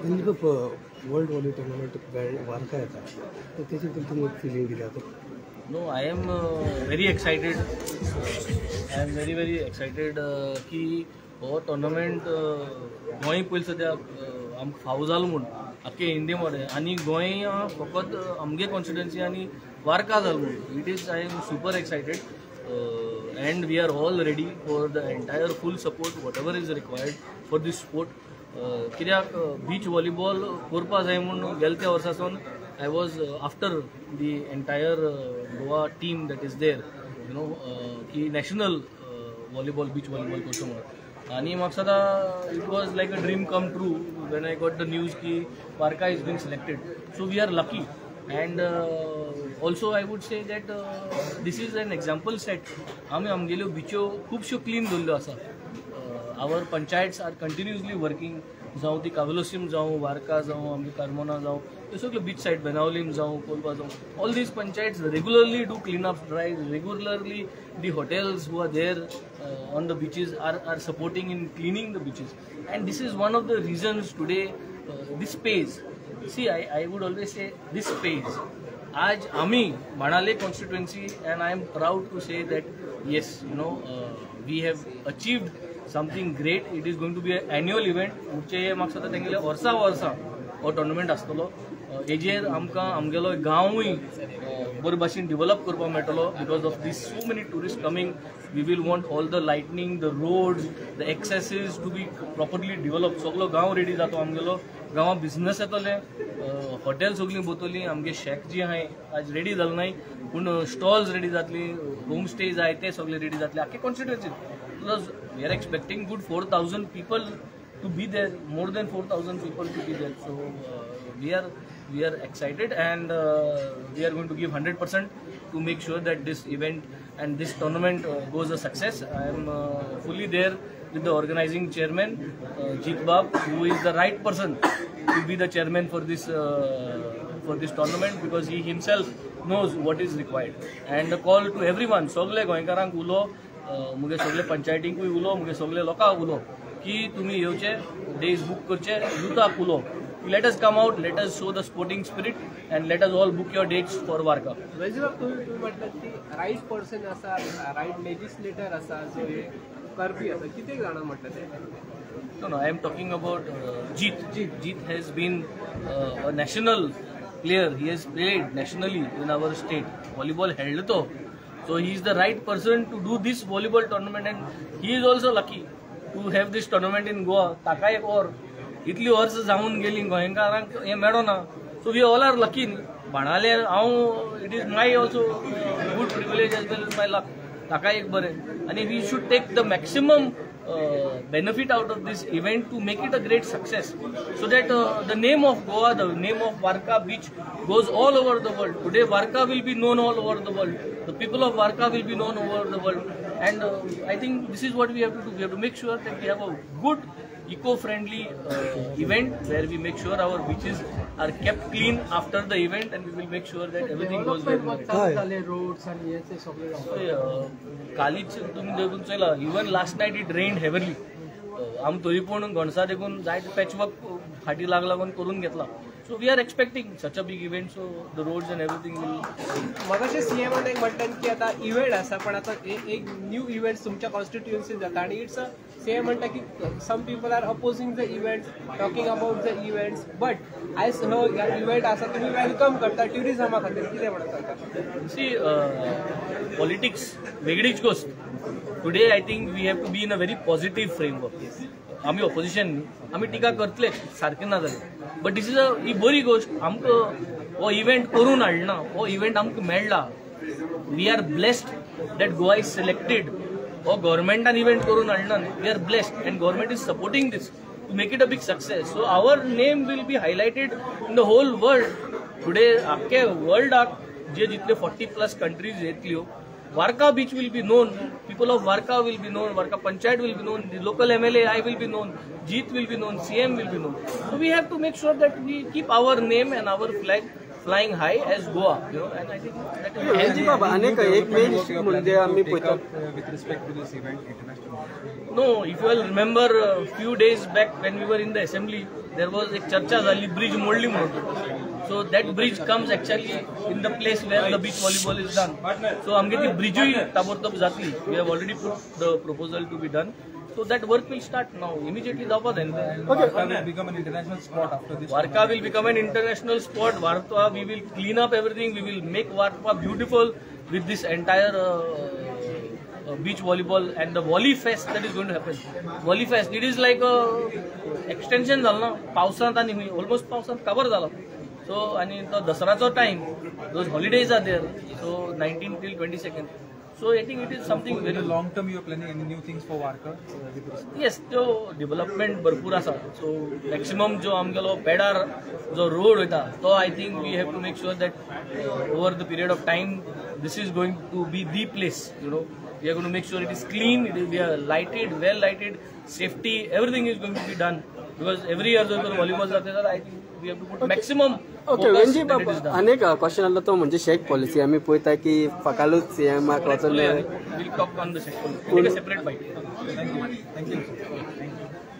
म्हणजे world volley tournament Varca येता तर त्याची तुमची फिलिंग किती आता? No, I am very excited. I am very excited की हो टुर्नामेंट गोंय पयलीं सद्याक आमकां फावो जालो म्हूण आख्खे इंडियेमध्ये आनी गोंय फकत आमगे कॉन्स्टिट्युएन्सी आनी वार्का जालो म्हूण it is I am super excited and we are all ready for the entire full support whatever is required for this sport. कित्याक बीच व्हॉलीबॉल करपा जाय म्हूण गेल्या त्या वर्सासून I was after the entire Goa team that is there, you know, की national volleyball, beach volleyball करतो म्हणून आणि म्हाका सदा it was like a dream come true when I got the news की Varka is being selected. So we are lucky and also I would say that this is an example set. आमी आमगेल्यो बिच्यो खुबश्यो clean दवरल्यो आसा. Our panchayats are continuously working. जावं ती कावेलोसीम जावं वार्का जावं आमगे कार्मोना जावं त्यो सगळ्यो बीच सायड बेनावलीम जावं कोलवा जावं all these panchayats regularly do clean up drive regularly the hotels who are there on the beaches are supporting in cleaning the beaches and this is one of the reasons today this pays. See, I would always say this pays. आज आमी माणाले constituency and I am proud to say that yes, you know, we have achieved something great. It is going to be an annual event. पुढचे म्हाका सदां तेंगेले वर्सा हो tournament आसतलो. हेजेर आमकां आमगेलो गांवूय बरे भाशेन डेव्हलप करपाक मेळटलो because of this so many tourist coming. We will want all the lighting the roads the accesses to be properly develop. सगळो गांव रेडी जातो आमगेलो. गांवां बिझनस येतले, हॉटेल सगळीं भोंवतलीं. आमगे शेक जी आहाय आज रेडी जालें नाय पूण स्टॉल्स रेडी जातली, होम स्टेज आहाय ते सगळे रेडी जातले आख्खे कॉन्स्टिट्युएन्सीन. Because we are expecting good 4,000 people to be there, more than 4,000 people to be there. So we are excited and we are going to give 100% to make sure that this event and this tournament goes a success. I am fully there with the organizing chairman Jeet Bab, who is the right person to be the chairman for this tournament because he himself knows what is required. And a call to everyone, सगळे गोंयकारांक उलो, मुगे सगळे पंचायतींकूय उलो, मुगे सगळे लोकांक उलो की तुमी येवचे, डेज बुक करचे, युथाक उलो. Let us come out, let us show the sporting spirit and let us all book your dates for Varka. तुम्ही म्हटलं की राईट पर्सन असा, राईट लेजिस्लेटर असा, जो हे करपी असा, किती जाणां म्हटलं ते? No, I am talking about Jeet. Jeet has been a national player. He has played nationally in our state. Volleyball held to. So he is the right person to do this volleyball tournament and he is also lucky to have this tournament in Goa. ताका एक और इतली verse जाऊन गेली गोंयकारांक हे मेळोना. So we all are lucky न्ही. भाणाले हांव it is my also good privilege as well as my luck. ताका एक बरें आनी we should take the maximum benefit out of this event to make it a great success so that the name of Goa, the name of Varka beach goes all over the world. Today Varka will be known all over the world. The people of Varka will be known over the world and I think this is what we have to do. We have to make sure that we have a good eco-friendly event where we make sure our beaches are kept clean after the event and we will make sure that everything goes well. Roads आणि याचे सगळे कालीच तुम्ही देखून चला even last night it rained heavily. आम तरी पूण गणसा देखून जायते पॅचवर्क फाटी लागून करून घेतला. So we are expecting such a big event, so the roads and everything will. मगाशी सीएमने एक म्हणतात की आता इव्हेंट असा पण आता एक न्यू इव्हेंट तुमच्या कॉन्स्टिट्युएन्सीत जाता आणि इट्स अ सीएम म्हणटा की some people are opposing the events, talking about the events, but आयज हो इव्हेंट असा तुम्ही वेलकम करता ट्युरिझमा खातीर कितें म्हणटा? सी पॉलिटिक्स वेगळीच गोष्ट. Today I think we have to be in a very positive framework. आम्ही ऑपोजिशन आम्ही टिका करतले सारकें ना जालें बट दिस इज ही बरी गोष्ट. आमकां हो इव्हेंट करून हाडना, हो इव्हेंट आमकां मेळ्ळा. We are blessed that Goa is selected. हो गव्हर्मेंटान इव्हेंट करून हाडना. We are blessed and government is supporting this to make it a big success. So our name will be highlighted in the whole world. Today आख्खे वर्ल्डाक जे जितले 40+ countries येतल्यो, Varka beach will be known, people of Varka will be known, Varka Panchayat will be known, the local MLA I will be known, Jeet will be known, CM will be known. So we have to make sure that we keep our name and our flag flying high as Goa, and I think that is Ranjit Baba अनेक एक main मुद्दे आम्ही पळयतात with respect to this event, international. No, if you will remember a few days back when we were in the assembly, there was a charcha zali bridge मोडली म्हणून. So that bridge comes actually in the place where the beach volleyball is done. So आमगे ती bridge ही ताबडतोब जातली. We have already put the proposal to be done. So that work will start now. Immediately जावपाक जाय. Varka will become an international spot after this. Varka will become an international spot. Varka, we will clean up everything. We will make Varka beautiful with this entire beach volleyball and the volley fest that is going to happen. Volley fest, it is like a extension झाला ना. पावसांत आणि almost पावसांत cover झाला. So आणि तो दसराचो time, those holidays are there. So 19 till 22nd. So I think it is something In very the long term, you are planning any new things for Varka? Yes, तो development भरपूर आसा. So maximum जो आमगेलो पेडार जो road होता, तो I think we have to make sure that over the period of time, this is going to be the place. We are going to make sure it is clean, it will be lighted, well lighted, safety, everything is going to be done. Because every year जो volleyball जाते I think we have to put maximum okay focus Ranjit that it बाबा is done. अनेक question आलो तो म्हणजे shake policy आम्ही पळयता की फकालूच सीएमाक वचून We'll talk on the section. Take a separate bite. Thank you.